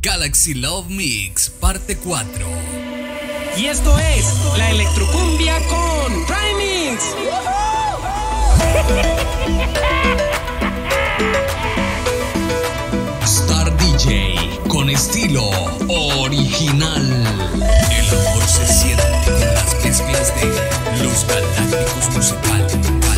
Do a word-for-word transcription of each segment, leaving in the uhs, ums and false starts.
Galaxy Love Mix, parte cuatro. Y esto es la Electrocumbia con Remix. Star D J con estilo original. El amor se siente con las mezclas de los galácticos musicales.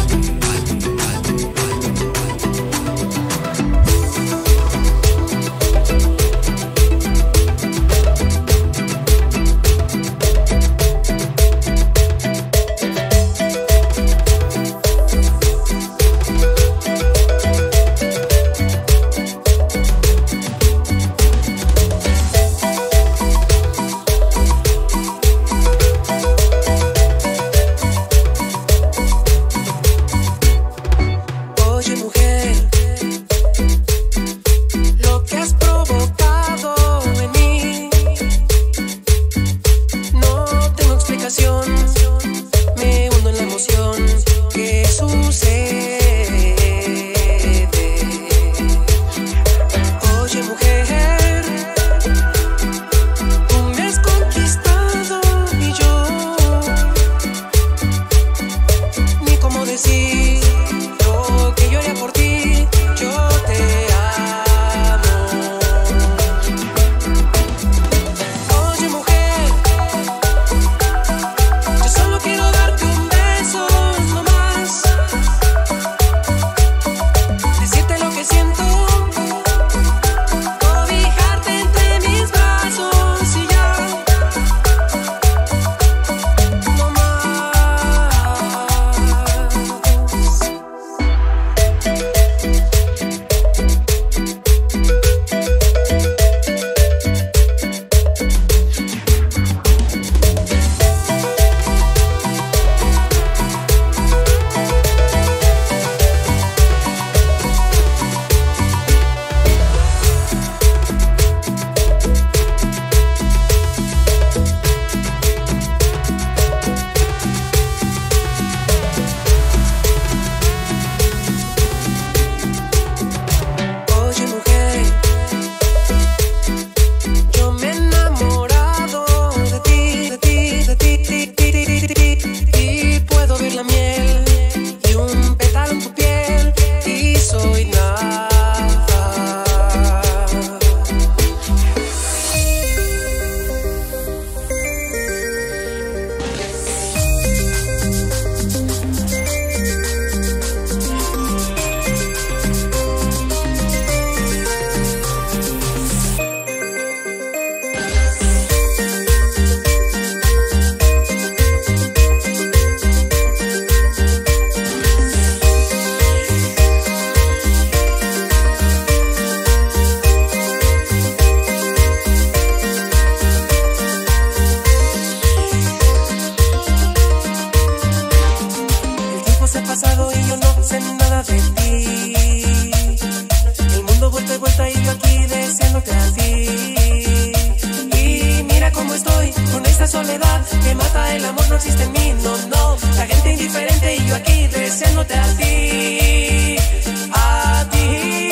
Y yo no sé nada de ti. El mundo vuelta y vuelta y yo aquí deseándote a ti. Y mira cómo estoy con esta soledad que mata el amor, no existe en mí, no, no. La gente indiferente y yo aquí deseándote a ti. A ti.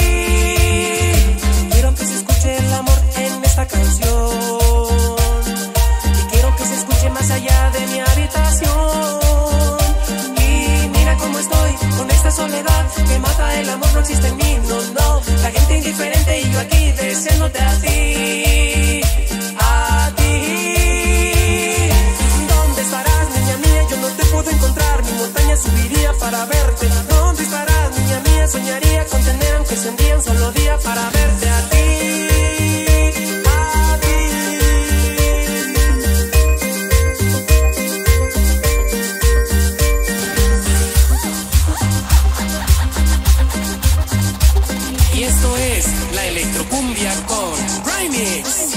Quiero que se escuche el amor en esta canción. Y quiero que se escuche más allá de mi habitación. Cómo estoy con esta soledad que mata el amor, no existe en mí, no, no. La gente indiferente y yo aquí deseándote a ti, a ti. ¿Dónde estarás, niña mía? Yo no te puedo encontrar, mi montaña subiría para verte. ¿Dónde estarás, niña mía? Soñaría con tener aunque sea un día, un solo día para verte a ti. Esto es la Electrocumbia con Remix.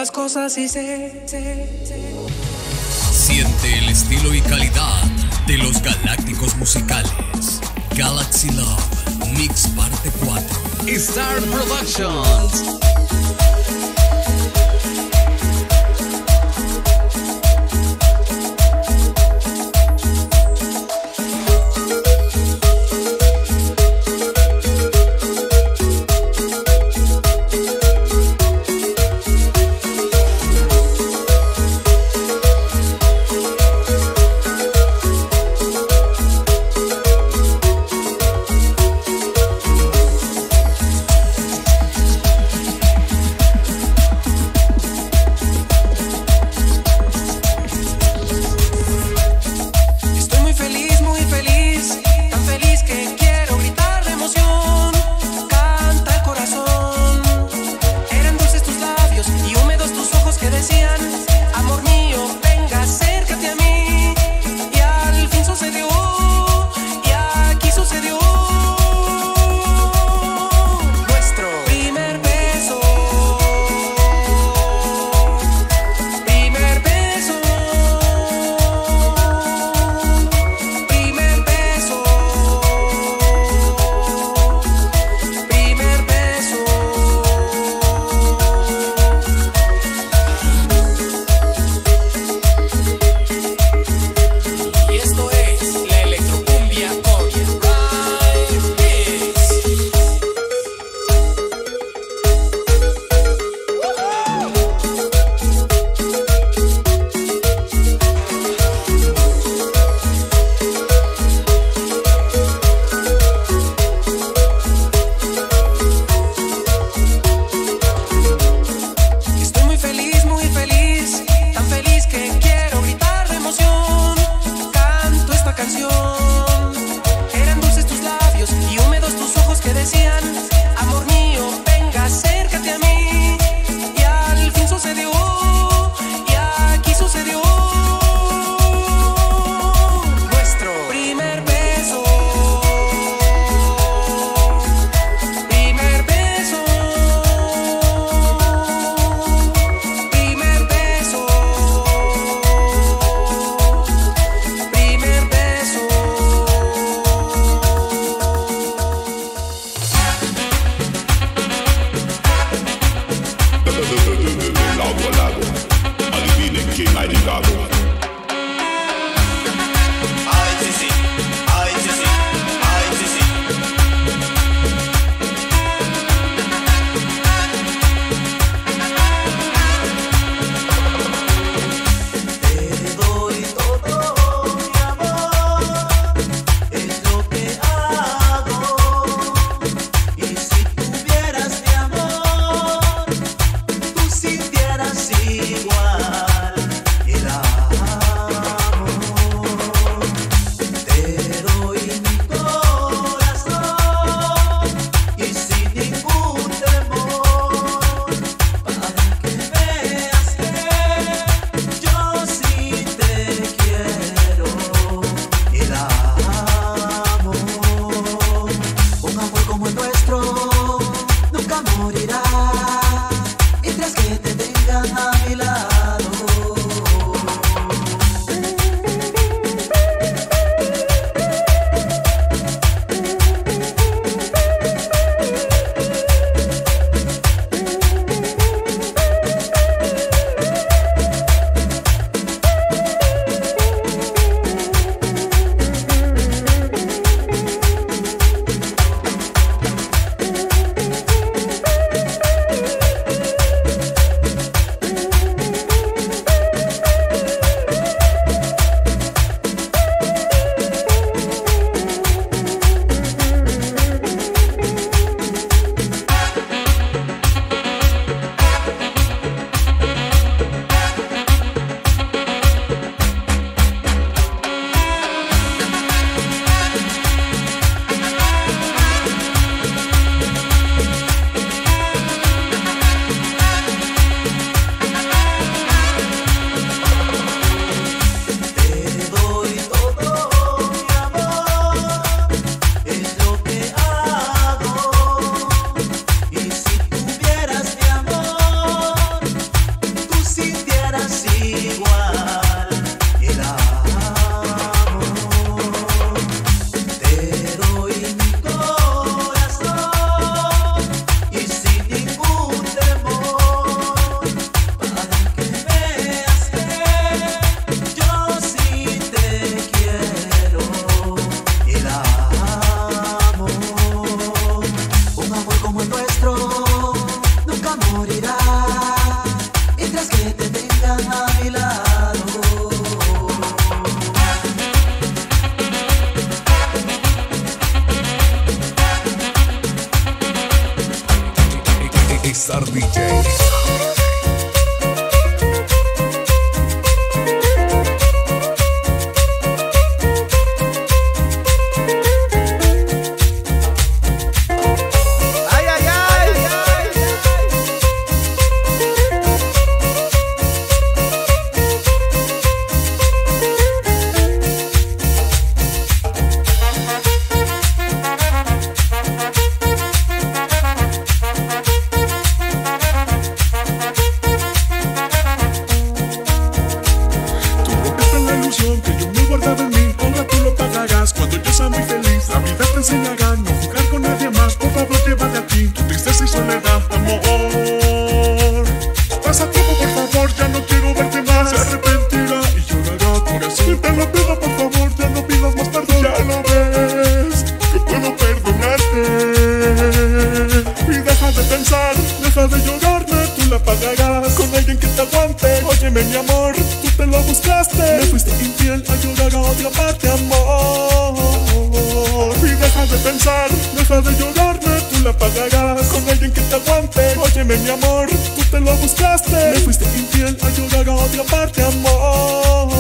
las cosas y sé, sé, sé. Siente el estilo y calidad de los galácticos musicales. Galaxy Love Mix Parte cuatro. Star Productions. Star D J. Que yo me guardaba en mí, ahora tú lo pagarás cuando yo sea muy feliz. La vida te enseñará no jugar con nadie más. Por favor, llévate a ti tu tristeza y soledad, amor. Pasa tiempo, por favor, ya no quiero verte más. Se arrepentirá y llorará corazón. Te lo pido, por favor, ya no pidas más perdón. Ya lo ves, que puedo perdonarte. Y deja de pensar, deja de llorarme. Tú la pagarás con alguien que te aguante. Óyeme, mi amor, tú te lo buscaste. Me fuiste infiel a llorar a otra parte, amor. Y deja de pensar, deja de llorarme. Tú la pagarás con alguien que te aguante. Óyeme, mi amor, tú te lo buscaste. Me fuiste infiel a llorar a otra parte, amor.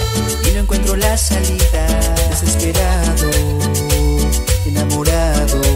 Salida, desesperado, enamorado.